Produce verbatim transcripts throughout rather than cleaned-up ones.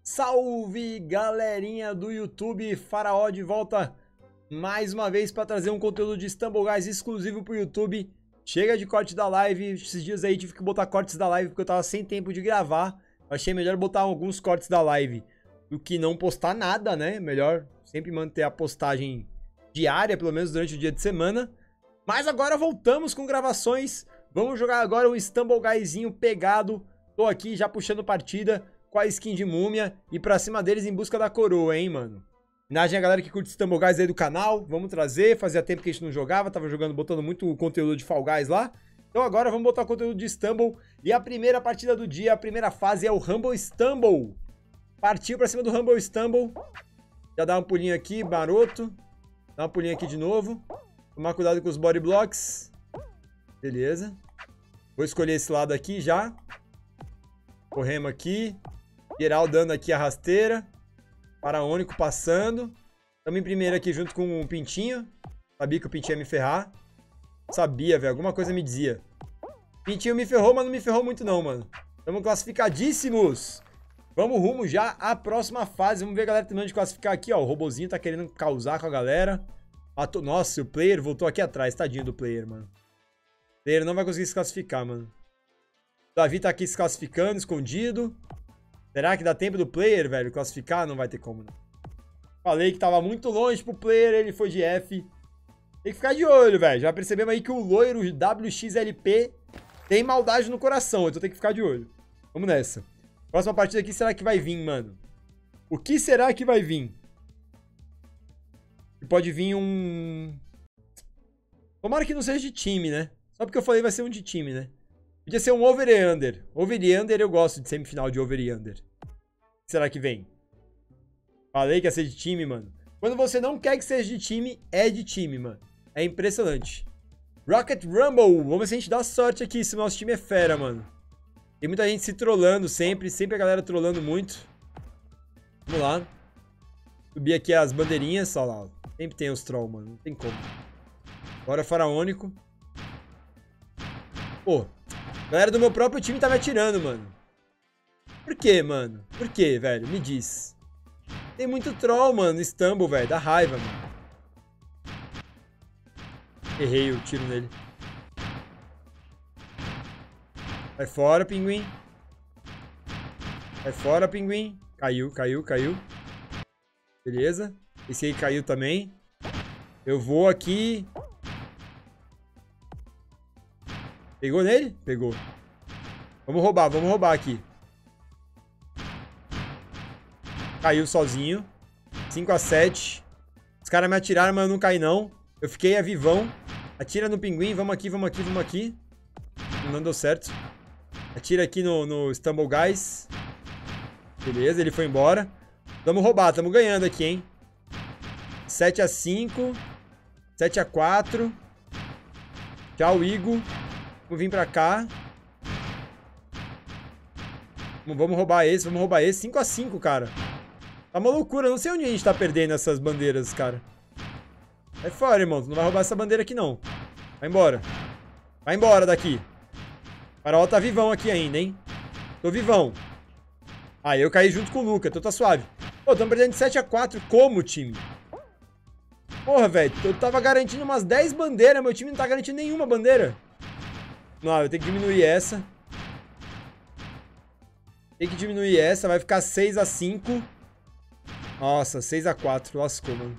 Salve, galerinha do YouTube, Faraó de volta mais uma vez para trazer um conteúdo de Stumble Guys exclusivo pro YouTube. Chega de corte da live, esses dias aí tive que botar cortes da live porque eu tava sem tempo de gravar. Achei melhor botar alguns cortes da live do que não postar nada, né? Melhor sempre manter a postagem diária, pelo menos durante o dia de semana. Mas agora voltamos com gravações, vamos jogar agora um Stumble Guyzinho pegado. Tô aqui já puxando partida com a skin de múmia e pra cima deles em busca da coroa, hein, mano. Homenagem a galera que curte Stumble Guys aí do canal, vamos trazer, fazia tempo que a gente não jogava, tava jogando, botando muito conteúdo de Fall Guys lá. Então agora vamos botar conteúdo de Stumble e a primeira partida do dia, a primeira fase é o Rumble Stumble. Partiu pra cima do Rumble Stumble. Já dá um pulinho aqui, maroto. Dá um pulinho aqui de novo. Tomar cuidado com os body blocks. Beleza. Vou escolher esse lado aqui já. Corremos aqui. Geral dando aqui a rasteira. Faraônico passando. Estamos em primeiro aqui junto com o Pintinho. Sabia que o Pintinho ia me ferrar. Sabia, velho. Alguma coisa me dizia. Pintinho me ferrou, mas não me ferrou muito não, mano. Estamos classificadíssimos. Vamos rumo já à próxima fase. Vamos ver a galera terminando de classificar aqui, ó. O robozinho tá querendo causar com a galera. Nossa, o player voltou aqui atrás. Tadinho do player, mano. O player não vai conseguir se classificar, mano. O Davi tá aqui se classificando, escondido. Será que dá tempo do player, velho, classificar? Não vai ter como, não. Falei que tava muito longe pro player, ele foi de F. Tem que ficar de olho, velho. Já percebemos aí que o loiro W X L P tem maldade no coração, então tem que ficar de olho. Vamos nessa. Próxima partida aqui, será que vai vir, mano? O que será que vai vir? Pode vir um... Tomara que não seja de time, né? Só porque eu falei vai ser um de time, né? Podia ser um over e under. Over e under eu gosto de semifinal de over e under. O que será que vem? Falei que ia ser de time, mano. Quando você não quer que seja de time, é de time, mano. É impressionante. Rocket Rumble. Vamos ver se a gente dá sorte aqui, se o nosso time é fera, mano. Tem muita gente se trollando sempre. Sempre a galera trollando muito. Vamos lá. Subir aqui as bandeirinhas. Olha lá. Sempre tem os trolls, mano. Não tem como. Bora, Faraônico. Pô. Galera do meu próprio time tá me atirando, mano. Por quê, mano? Por quê, velho? Me diz. Tem muito troll, mano. Stumble, velho. Dá raiva, mano. Errei o tiro nele. Sai fora, pinguim. Sai fora, pinguim. Caiu, caiu, caiu. Beleza. Esse aí caiu também. Eu vou aqui. Pegou nele? Pegou. Vamos roubar, vamos roubar aqui. Caiu sozinho. cinco a sete. Os caras me atiraram, mas eu não caí não. Eu fiquei a vivão. Atira no pinguim. Vamos aqui, vamos aqui, vamos aqui. Não deu certo. Atira aqui no, no Stumble Guys. Beleza, ele foi embora. Vamos roubar, estamos ganhando aqui, hein. sete a cinco. sete a quatro. Tchau, Igor. Vamos vir pra cá. Vamos roubar esse, vamos roubar esse. cinco a cinco, cara. Tá uma loucura. Não sei onde a gente tá perdendo essas bandeiras, cara. Vai fora, irmão. Tu não vai roubar essa bandeira aqui, não. Vai embora. Vai embora daqui. O Faraó tá vivão aqui ainda, hein. Tô vivão. Ah, eu caí junto com o Luca. Então tá suave. Pô, tamo perdendo de sete a quatro. Como, time? Porra, velho. Eu tava garantindo umas dez bandeiras. Meu time não tá garantindo nenhuma bandeira. Não, eu tenho que diminuir essa. Tem que diminuir essa. Vai ficar seis a cinco. Nossa, seis a quatro. Lascou, mano.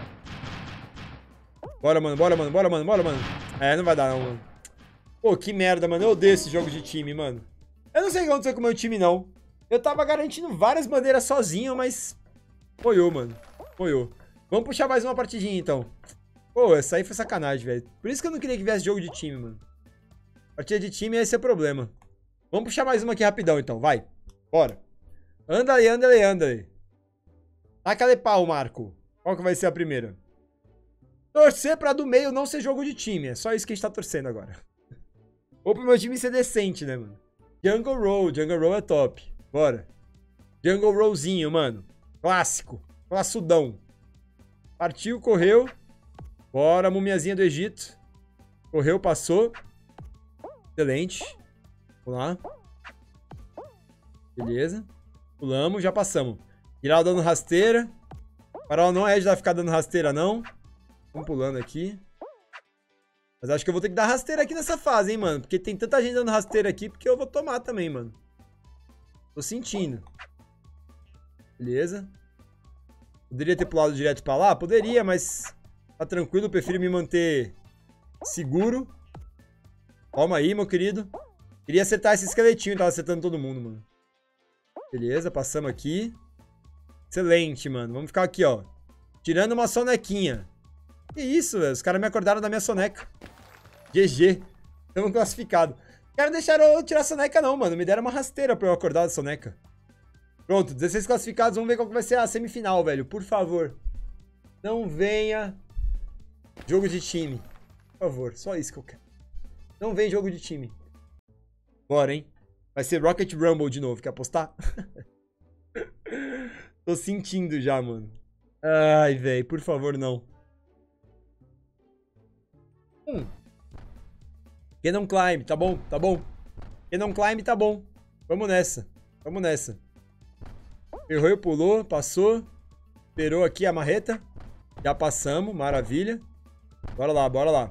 Bora, mano. Bora, mano. Bora, mano. Bora, mano. É, não vai dar, não, mano. Pô, que merda, mano. Eu odeio esse jogo de time, mano. Eu não sei o que aconteceu com o meu time, não. Eu tava garantindo várias bandeiras sozinho, mas... Apoiou, mano. Apoiou. Vamos puxar mais uma partidinha, então. Pô, essa aí foi sacanagem, velho. Por isso que eu não queria que viesse jogo de time, mano. Partida de time, esse é o problema. Vamos puxar mais uma aqui rapidão, então. Vai. Bora. Anda aí, anda aí, anda aí. Taca-lhe pau, Marco. Qual que vai ser a primeira? Torcer pra do meio não ser jogo de time. É só isso que a gente tá torcendo agora. Ou pro meu time ser decente, né, mano? Jungle Roll. Jungle Roll é top. Bora. Jungle Rollzinho, mano. Clássico. Classudão. Partiu, correu. Bora, mumiazinha do Egito. Correu, passou. Excelente. Vamos lá. Beleza. Pulamos, já passamos. Virar dando rasteira. O farol não é de ficar dando rasteira, não. Vamos pulando aqui. Mas acho que eu vou ter que dar rasteira aqui nessa fase, hein, mano. Porque tem tanta gente dando rasteira aqui, porque eu vou tomar também, mano. Tô sentindo. Beleza. Poderia ter pulado direto pra lá? Poderia, mas tá tranquilo. Eu prefiro me manter seguro. Calma aí, meu querido. Queria acertar esse esqueletinho. Tava acertando todo mundo, mano. Beleza, passamos aqui. Excelente, mano. Vamos ficar aqui, ó. Tirando uma sonequinha. Que isso, velho. Os caras me acordaram da minha soneca. G G. Estamos classificados. Os caras não deixaram eu tirar a soneca, não, mano. Me deram uma rasteira pra eu acordar da soneca. Pronto, dezesseis classificados. Vamos ver qual que vai ser a semifinal, velho. Por favor. Não venha jogo de time. Por favor, só isso que eu quero. Não vem jogo de time. Bora, hein? Vai ser Rocket Rumble de novo. Quer apostar? Tô sentindo já, mano. Ai, velho. Por favor, não. Hum. Cannon Climb. Tá bom, tá bom. Cannon Climb tá bom. Vamos nessa. Vamos nessa. Errou e pulou. Passou. Esperou aqui a marreta. Já passamos. Maravilha. Bora lá, bora lá.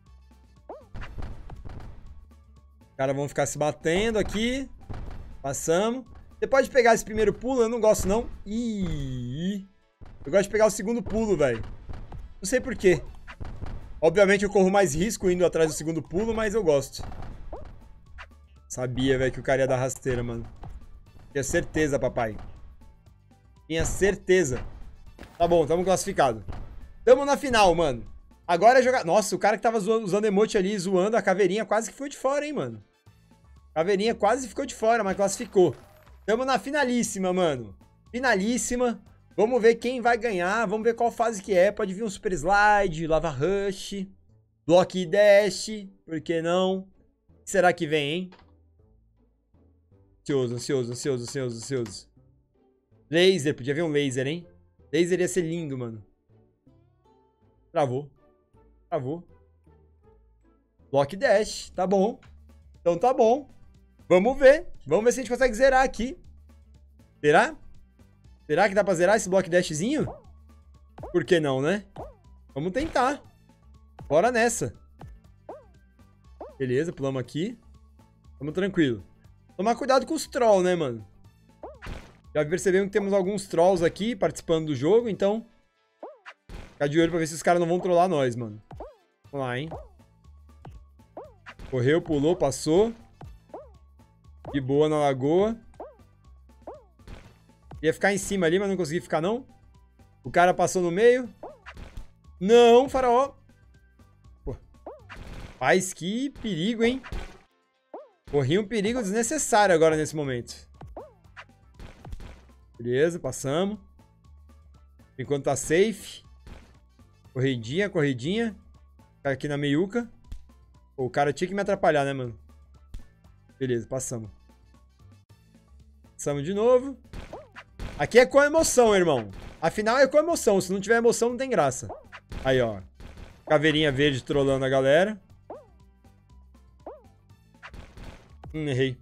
Os caras vão ficar se batendo aqui. Passamos. Você pode pegar esse primeiro pulo, eu não gosto não. Ih, eu gosto de pegar o segundo pulo, velho. Não sei por quê. Obviamente eu corro mais risco indo atrás do segundo pulo, mas eu gosto. Sabia, velho, que o cara ia dar rasteira, mano. Tinha certeza, papai. Tinha certeza. Tá bom, tamo classificado. Tamo na final, mano. Agora é jogar... Nossa, o cara que tava zoando, usando emote ali, zoando a caveirinha, quase que foi de fora, hein, mano. Caveirinha quase ficou de fora, mas classificou. Tamo na finalíssima, mano. Finalíssima. Vamos ver quem vai ganhar. Vamos ver qual fase que é. Pode vir um Super Slide, Lava Rush, Block Dash. Por que não? O que será que vem, hein? Ansioso, ansioso, ansioso, ansioso, ansioso. Laser. Podia vir um laser, hein? Laser ia ser lindo, mano. Travou. Travou. Block Dash. Tá bom. Então tá bom. Vamos ver. Vamos ver se a gente consegue zerar aqui. Será? Será que dá pra zerar esse Block Dashzinho? Por que não, né? Vamos tentar. Bora nessa. Beleza, pulamos aqui. Tamo tranquilo. Tomar cuidado com os trolls, né, mano? Já percebemos que temos alguns trolls aqui participando do jogo, então... Ficar de olho pra ver se os caras não vão trollar nós, mano. Vamos lá, hein? Correu, pulou, passou. De boa na lagoa. Ia ficar em cima ali, mas não consegui ficar, não. O cara passou no meio. Não, faraó. Pô. Paz, que perigo, hein? Corri um perigo desnecessário agora nesse momento. Beleza, passamos. Enquanto tá safe. Corridinha, corridinha. Ficar aqui na meiuca. Pô, o cara tinha que me atrapalhar, né, mano? Beleza, passamos. Passamos de novo. Aqui é com emoção, irmão. Afinal é com emoção. Se não tiver emoção, não tem graça. Aí, ó. Caveirinha verde trollando a galera. Hum, errei.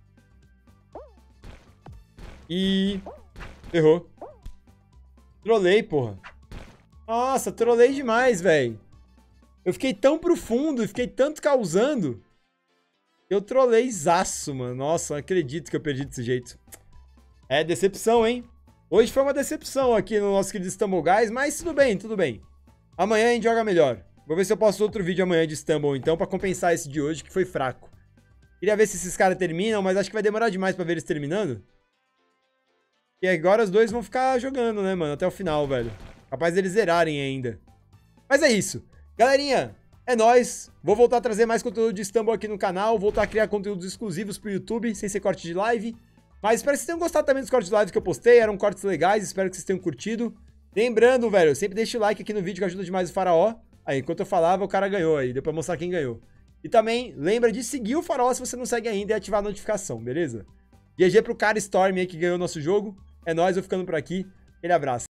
E... errou. Trolei, porra. Nossa, trolei demais, velho. Eu fiquei tão profundo e fiquei tanto causando. Eu trolei zaço, mano. Nossa, não acredito que eu perdi desse jeito. É decepção, hein? Hoje foi uma decepção aqui no nosso querido Stumble Guys, mas tudo bem, tudo bem. Amanhã a gente joga melhor. Vou ver se eu posto outro vídeo amanhã de Stumble, então, pra compensar esse de hoje, que foi fraco. Queria ver se esses caras terminam, mas acho que vai demorar demais pra ver eles terminando. E agora os dois vão ficar jogando, né, mano? Até o final, velho. Capaz deles zerarem ainda. Mas é isso. Galerinha, é nóis. Vou voltar a trazer mais conteúdo de Stumble aqui no canal. Voltar a criar conteúdos exclusivos pro YouTube, sem ser corte de live. Mas espero que vocês tenham gostado também dos cortes de live que eu postei. Eram cortes legais, espero que vocês tenham curtido. Lembrando, velho, sempre deixa o like aqui no vídeo que ajuda demais o Faraó. Aí, enquanto eu falava, o cara ganhou aí. Deu pra mostrar quem ganhou. E também, lembra de seguir o Faraó se você não segue ainda e ativar a notificação, beleza? G G pro cara Storm aí que ganhou o nosso jogo. É nóis, eu ficando por aqui. Aquele abraço.